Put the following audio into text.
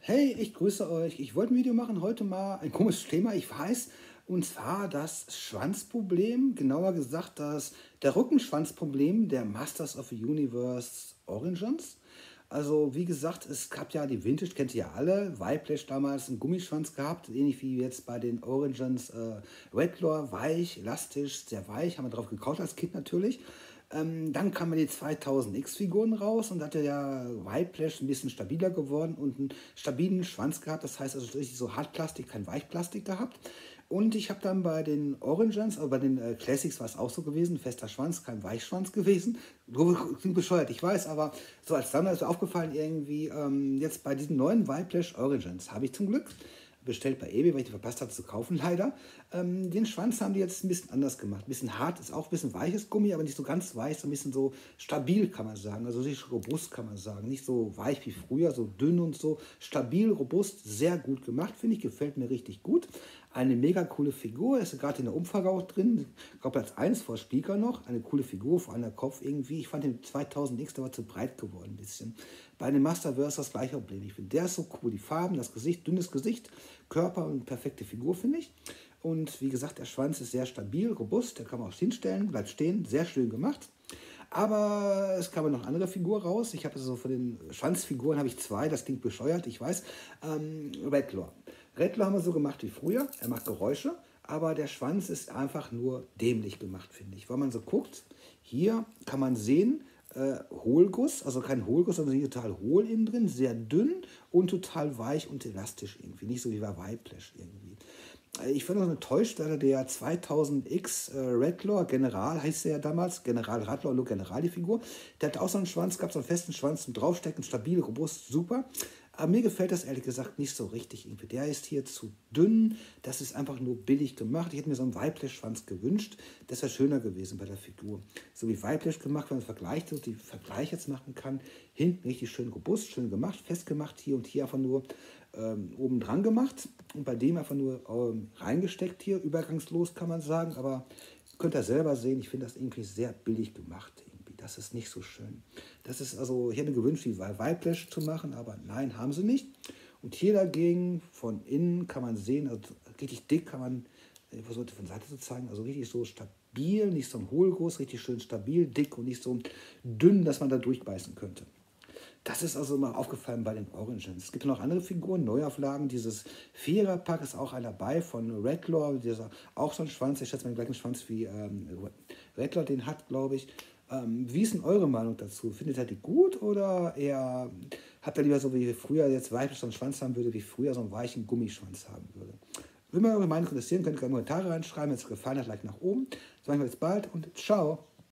Hey, ich grüße euch. Ich wollte ein Video machen, heute mal ein komisches Thema, ich weiß, und zwar das Schwanzproblem, genauer gesagt der Rückenschwanzproblem der Masters of the Universe Origins. Also wie gesagt, es gab ja die Vintage, kennt ihr ja alle, Whiplash damals einen Gummischwanz gehabt, ähnlich wie jetzt bei den Origins Redlore, weich, elastisch, sehr weich, haben wir drauf gekaut als Kind natürlich. Dann kamen die 2000X-Figuren raus und da hat ja Whiplash ein bisschen stabiler geworden und einen stabilen Schwanz gehabt. Das heißt also richtig so Hartplastik, kein Weichplastik gehabt. Und ich habe dann bei den Origins, aber bei den Classics war es auch so gewesen, fester Schwanz, kein Weichschwanz gewesen. Klingt bescheuert, ich weiß, aber so als Sammler ist mir aufgefallen irgendwie, jetzt bei diesen neuen Whiplash Origins habe ich zum Glück bestellt bei eBay, weil ich die verpasst habe zu kaufen, leider. Den Schwanz haben die jetzt ein bisschen anders gemacht. Ein bisschen hart, ist auch ein bisschen weiches Gummi, aber nicht so ganz weich, so ein bisschen so stabil, kann man sagen. Also richtig robust, kann man sagen. Nicht so weich wie früher, so dünn und so. Stabil, robust, sehr gut gemacht, finde ich. Gefällt mir richtig gut. Eine mega coole Figur, ist gerade in der Umfrage auch drin. Ich glaube Platz 1 vor Spiker noch. Eine coole Figur, vor allem der Kopf irgendwie. Ich fand den 2000X, der war zu breit geworden ein bisschen. Bei dem Masterverse das gleiche Problem. Ich finde, der ist so cool. Die Farben, das Gesicht, dünnes Gesicht, Körper und perfekte Figur, finde ich. Und wie gesagt, der Schwanz ist sehr stabil, robust. Der kann man auch hinstellen, bleibt stehen. Sehr schön gemacht. Aber es kam noch andere Figur raus. Ich habe also von den Schwanzfiguren habe ich zwei, das klingt bescheuert, ich weiß. Redlore. Redlore haben wir so gemacht wie früher. Er macht Geräusche, aber der Schwanz ist einfach nur dämlich gemacht, finde ich. Wenn man so guckt, hier kann man sehen, Hohlguss, also kein Hohlguss, sondern total hohl innen drin, sehr dünn und total weich und elastisch irgendwie. Nicht so wie bei Whiplash irgendwie. Ich war noch enttäuscht, dass der 2000X Redlore, General heißt er ja damals, General Redlore, nur General die Figur, der hat auch so einen Schwanz gehabt, so einen festen Schwanz zum Draufstecken, stabil, robust, super. Aber mir gefällt das ehrlich gesagt nicht so richtig irgendwie. Der ist hier zu dünn, das ist einfach nur billig gemacht. Ich hätte mir so einen Whiplash-Schwanz gewünscht, das wäre schöner gewesen bei der Figur. So wie Whiplash gemacht, wenn man vergleicht, so die Vergleich jetzt machen kann. Hinten richtig schön robust, schön gemacht, festgemacht, hier und hier einfach nur oben dran gemacht und bei dem einfach nur reingesteckt hier, übergangslos kann man sagen, aber könnt ihr selber sehen, ich finde das irgendwie sehr billig gemacht irgendwie. Das ist nicht so schön. Das ist also, ich hätte mir gewünscht, die Whiplash zu machen, aber nein, haben sie nicht. Und hier dagegen von innen kann man sehen, also richtig dick kann man, ich versuche von Seite zu zeigen, also richtig so stabil, nicht so ein Hohlguss, richtig schön stabil, dick und nicht so dünn, dass man da durchbeißen könnte. Das ist also mal aufgefallen bei den Origins. Es gibt noch andere Figuren, Neuauflagen. Dieses Viererpack ist auch einer dabei von Redlore. Dieser, auch so ein Schwanz, ich schätze mal den gleichen Schwanz wie Redlore den hat, glaube ich. Wie ist denn eure Meinung dazu? Findet ihr die gut oder eher habt ihr lieber so wie früher jetzt weich so einen Schwanz haben würde, wie früher so einen weichen Gummischwanz haben würde? Wenn ihr eure Meinung interessieren, könnt ihr in die Kommentare reinschreiben. Wenn es gefallen hat, Like nach oben. Sagen wir bis bald und ciao.